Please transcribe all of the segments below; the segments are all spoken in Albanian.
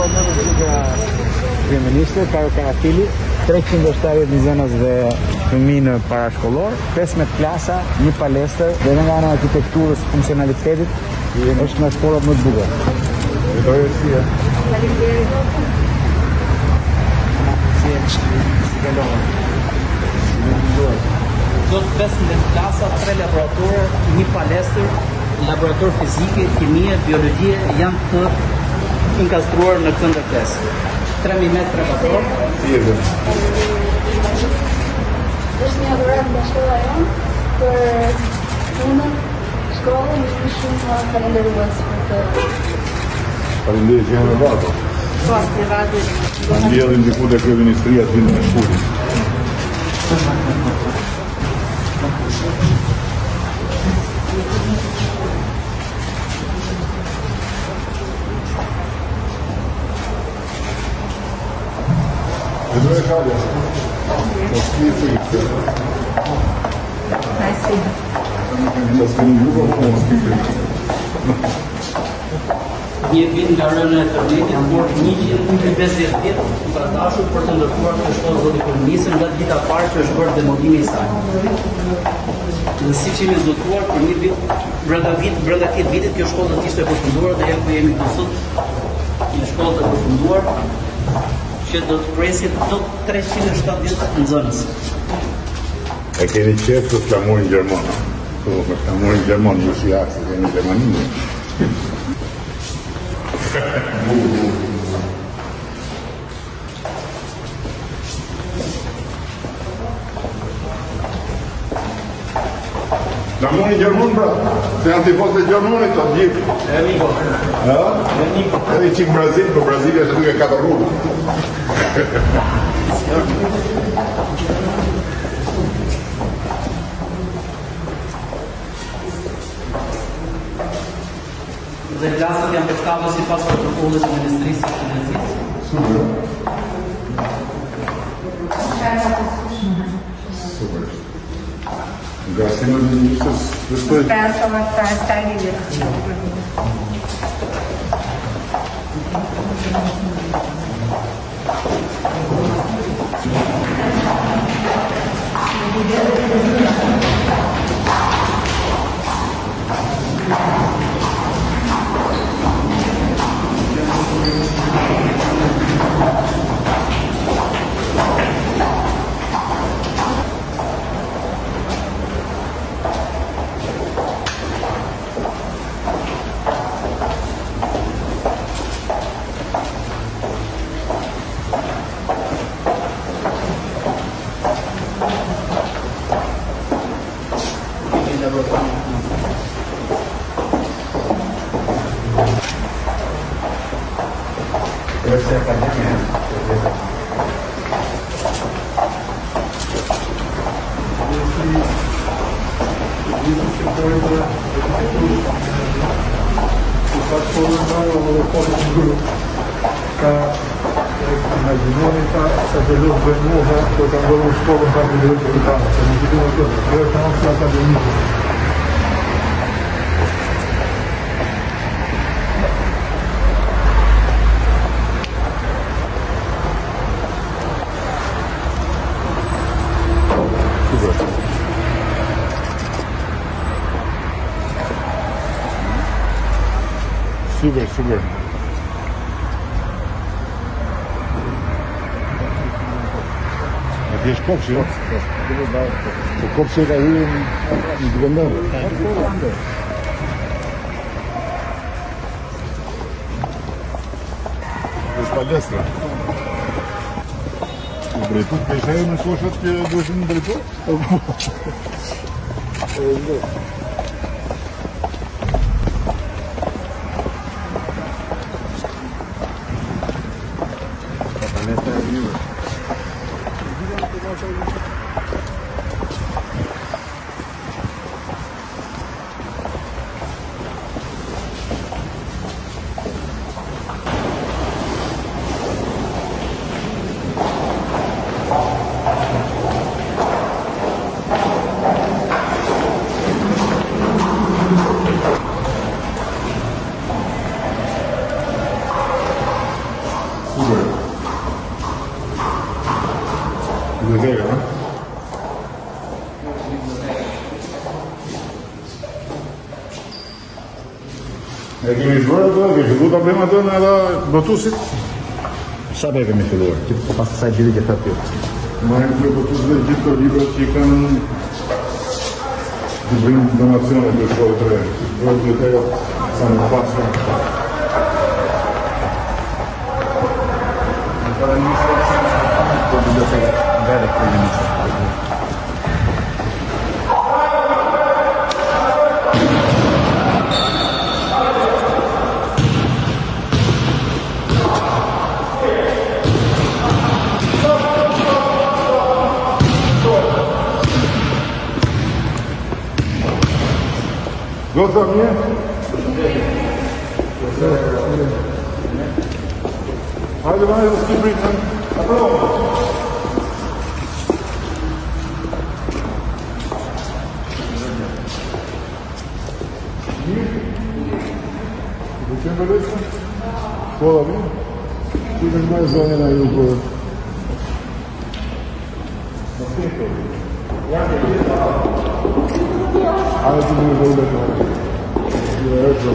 prim-ministru, Kajo Karafili, 370 de fëmijë në parashkollor, 15 klasa, një palestër, dhe nga ana e arkitekturës, funksionalitetit, është nga shkollat më të bukura. Do të 15 klasa, 3 laboratorë, një palestër, laborator fizike, kimie, biologjie janë të inkastruar në këtë ndërtesë. 3000 metra laborator. Është një adhurat nga shkolla jonë për punën, shkollën, është shumë falenderues për të... Falenderit që janë në vato. Po, në vato. Në ndjellim diku dhe kryeministria të vinë në shkulli. Vedrai Kalia, o scritti Sì. Sa s'keni juva, po o scritti Një vit nga rënë e internetit, por 150 ditë ka dashur për të ndërtuar të shkollë zoti komunistën nga dita parë që është bërë demolimi i saj. Dhe siç jemi zotuar për një vit, brenda këtij vitit kjo shkollë do të ishte e përfunduar dhe ja ku jemi këtu sot, një shkollë të përfunduar që do të presin do 370 nxënës. E keni qef të flamurin Gjerman. Po, me flamurin Gjerman, ju si akse, keni Gjermaninë. Flamurin Gjerman, bra. Se janë tifos të Gjermanit, të gjithë. E Niko. Edhe i qikë Brazil, për Brazilia është duke 4 rrugë. Dhe klasat janë përshtatës si pas protokollit të Ministrisë së Financimit. Super. Super. Nga sinë në njësës dhe Pensa uma festa ali. Imaginoni sa të lësë bëjmuha, të ka ndërru shkollën ka të drejtë të kanë, se në gjithë në tërë, dhe është në që akademikë. Super, super. Ti është kopshi, jo? Po kopshi ka hyrë në vendën. Është palestra. Drejtut, ka isha e në shoshat që duhet në drejtut? Palestra e hyrë. E kemi zbërë të, ke fillu ta bëjmë atë në edhe botusit? Sa be kemi filluar? Që pas kësaj ditë që thot ti. Marrim në botus dhe gjithë të librat që i kanë të bëjmë donacione për shkollë të rejë. Vërë të tega sa në pasë. Në të dhe njësë të biblioteka vere për njësë. Gota mnie? Hajde, hajde, skiprit. Zачем болезнь? Школа, блин? Ты понимаешь, звони на югу. А это не было этого. Я это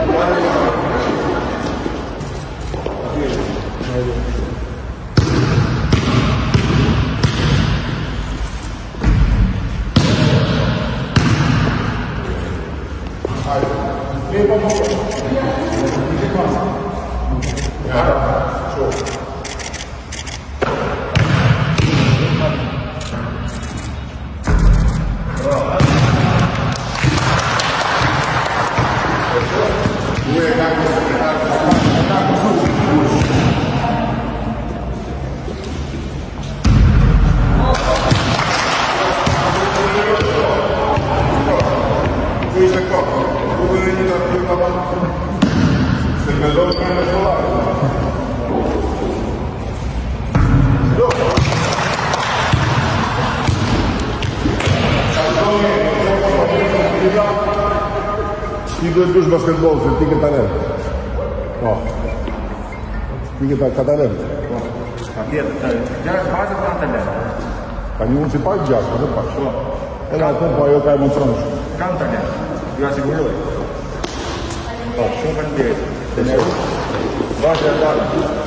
Ti duhet bësh basketbol, se ti ke talent. Po. Ti ke talent. Ka tjetër, gjashtë fazë ka talent. Ka një mundësi pak gjashtë, edhe pak. Edhe atë, po ajo ka emocionë shumë. Kam talent, ju asiguroj. Po, shumë faleminderit. Të ne vazhdo të dalë.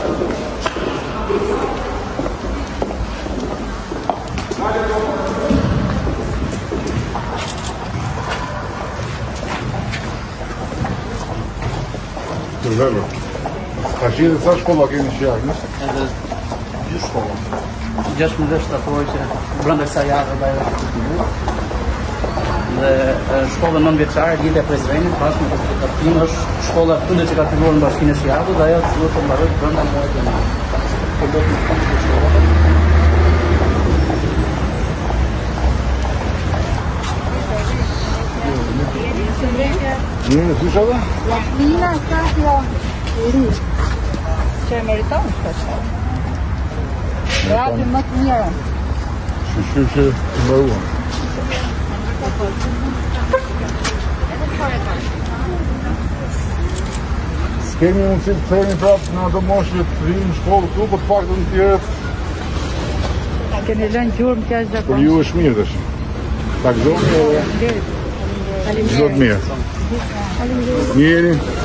Të zërë. Ka që dhe sa shkolla kemi që jakë, në? Edhe 2 shkolla. 16 shtator që brenda kësaj jave bajë të filluar. Dhe shkolla 9 vjeçare lidhja Prizrenit, bashkë me Konfederatin është shkolla e fundit që ka filluar në Bashkinë e Shijavut dhe ajo duhet të mbarojë brenda muajit të martë. Po do të kemi të shkolla. Në si shave? Lasmina ka kjo i ri, që e meriton shpesh. Rabi më të mirën. Shqy që të mbaruan. S'kemi mundësi të themi prapë në ato moshë të rinë në shkollë këtu, për të pak të në tjerët. Kemi lënë gjurmë që është Për ju është mirë dësh. Tak zonë, zakonisht. zotë mirë. Njeri.